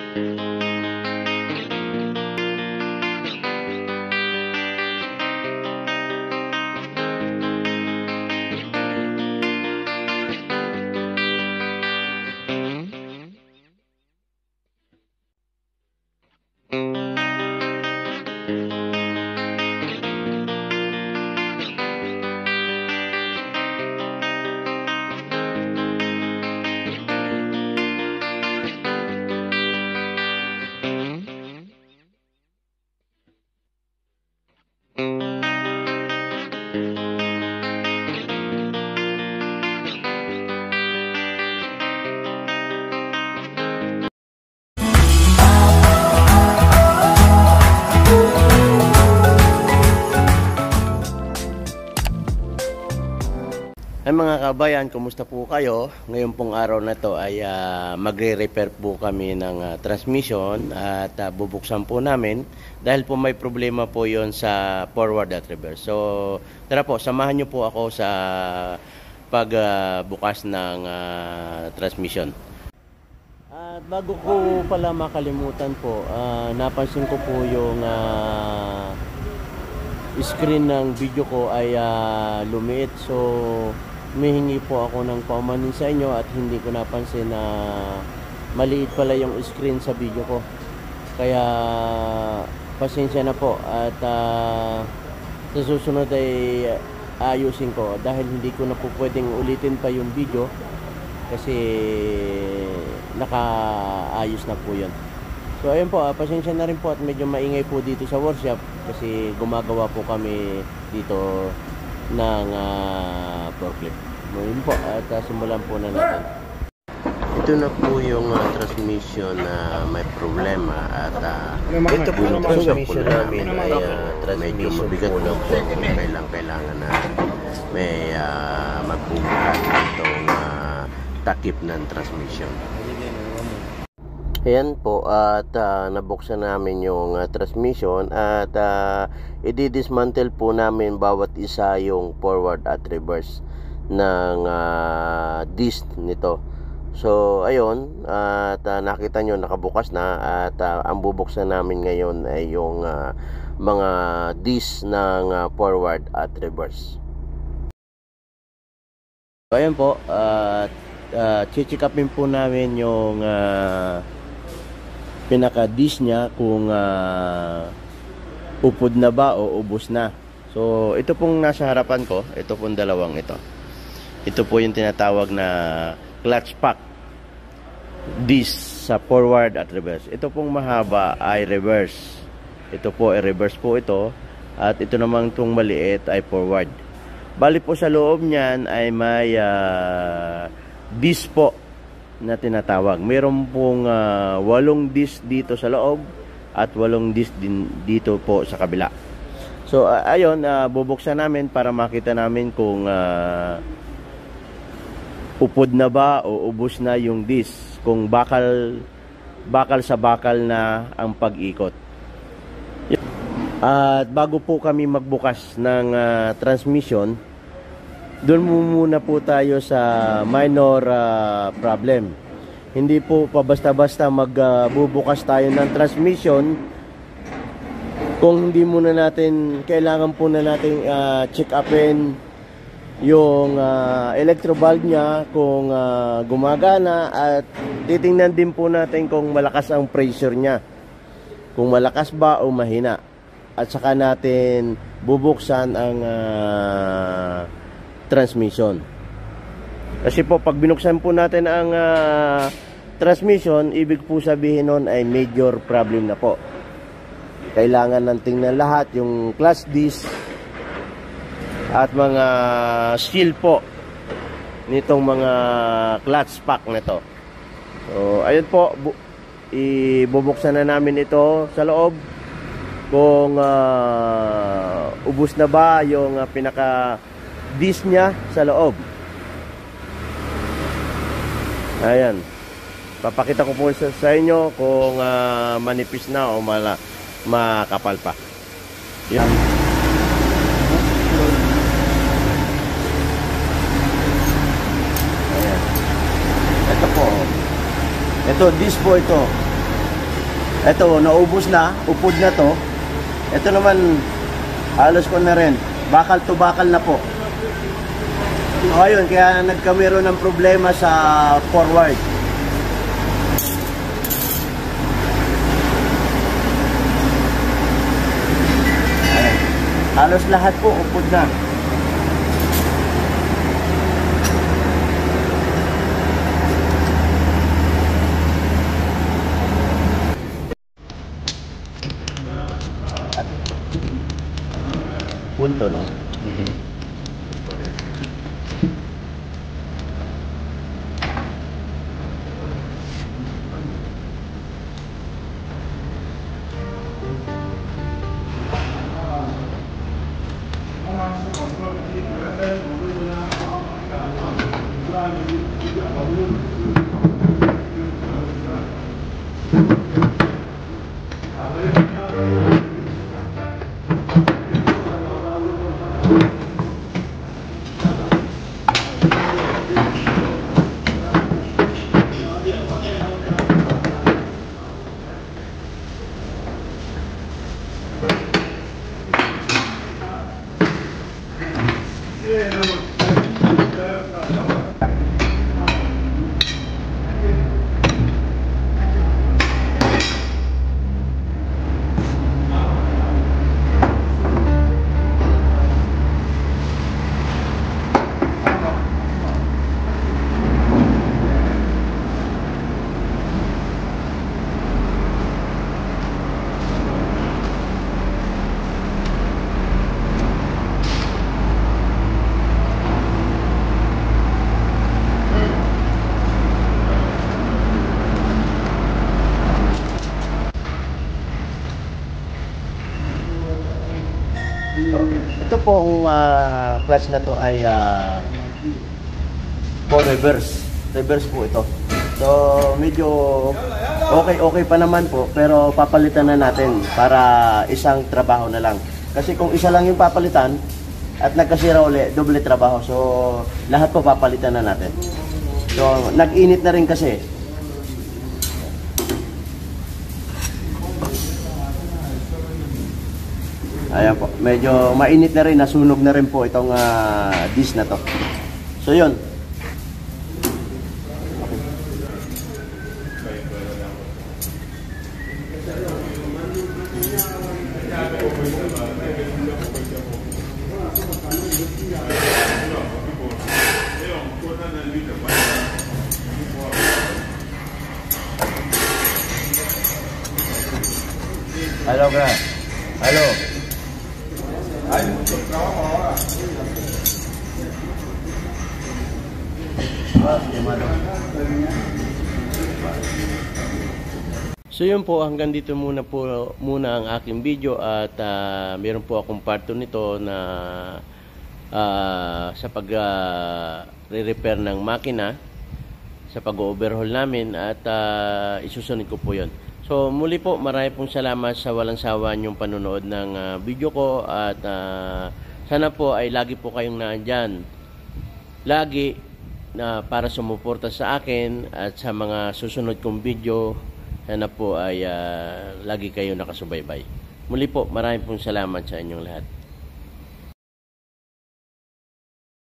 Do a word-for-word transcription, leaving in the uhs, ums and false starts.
Ay mga kabayan, kumusta po kayo? Ngayon pong araw na to ay uh, magre-repair po kami ng uh, transmission at uh, bubuksan po namin dahil po may problema po yon sa forward at reverse. So tara po, samahan nyo po ako sa pagbukas uh, ng uh, transmission. At bago ko pala makalimutan po, uh, napansin ko po yung uh, screen ng video ko ay uh, lumiit. So humihingi po ako ng paumanin sa inyo at hindi ko napansin na maliit pala yung screen sa video ko. Kaya pasensya na po at uh, sa susunod ay ayusin ko dahil hindi ko na po pwedeng ulitin pa yung video kasi nakaayos na po yun. So ayun po, uh, pasensya na rin po at medyo maingay po dito sa workshop kasi gumagawa po kami dito ng uh, forklift. Ngayon po at uh, simulan po na natin. Ito na po yung uh, transmission na uh, may problema at uh, ito po yung transmission namin ay uh, medyo mabigat po po kung kailang kailangan na may uh, magbubukas itong uh, takip ng transmission. Ayan po at uh, nabuksan namin yung uh, transmission at uh, i-dismantle po namin bawat isa yung forward at reverse ng uh, disc nito. So ayun at uh, nakita nyo nakabukas na at uh, ang bubuksan namin ngayon ay yung uh, mga disc ng uh, forward at reverse. So ayan po at uh, uh, chichikapin po namin yung uh, pinaka-dish niya kung uh, upod na ba o ubos na. So ito pong nasa harapan ko, ito pong dalawang ito. Ito po yung tinatawag na clutch pack dish sa forward at reverse. Ito pong mahaba ay reverse. Ito po ay reverse po ito at ito namang itong maliit ay forward. Bali po sa loob niyan ay may uh, dish po na tinatawag. Mayroon pong uh, walong disc dito sa loob at walong disc din dito po sa kabila. So uh, ayun, uh, bubuksan namin para makita namin kung uh, upod na ba o ubos na yung disc, kung bakal bakal sa bakal na ang pag-ikot. At uh, bago po kami magbukas ng uh, transmission, doon muna po tayo sa minor uh, problem. Hindi po pa basta-basta magbubukas uh, tayo ng transmission kung hindi muna natin, kailangan po na natin uh, check upin yung uh, electro valve niya kung uh, gumagana at titingnan din po natin kung malakas ang pressure niya, kung malakas ba o mahina, at saka natin bubuksan ang uh, transmission. Kasi po pag binuksan po natin ang uh, transmission, ibig po sabihin nun ay major problem na po. Kailangan nang tingnan lahat yung clutch disc at mga seal po nitong mga clutch pack nito. So ayun po, ibubuksan na namin ito sa loob kung uh, ubos na ba yung uh, pinaka disc niya sa loob. Ayan, papakita ko po sa, sa inyo kung uh, manipis na o mala, makapal pa. Yan. Ayan. Ito po, ito, disc po ito. Ito, naubos na, upod na to. Ito naman, halos ko na rin. Bakal to bakal na po. O ayun, kaya nagkamero ng problema sa forward. Ayan. Halos lahat po, upod na. Punto, no? Mm-hmm. Ito pong uh, clutch na to ay uh, for reverse. Reverse po ito. So medyo okay okay pa naman po, pero papalitan na natin para isang trabaho na lang. Kasi kung isa lang yung papalitan at nagkasira uli, doble trabaho. So lahat po papalitan na natin. So nag-init na rin kasi. Ayan po, medyo mainit na rin, nasunog na rin po itong uh, disc na to. So yun. Hello, gra. Hello. Hay mucho trabajo ahora. So yun po, hanggang dito muna po muna ang aking video at uh, meron po akong part two nito na uh, sa pag uh, re-repair ng makina, sa pag-overhaul namin at uh, isusunod ko po yun. So muli po, marami pong salamat sa walang sawa niyong panonood ng uh, video ko at uh, sana po ay lagi po kayong naandyan lagi na para sumuporta sa akin at sa mga susunod kong video. Sana po ay uh, lagi kayo nakasubaybay. Muli po, marami pong salamat sa inyong lahat.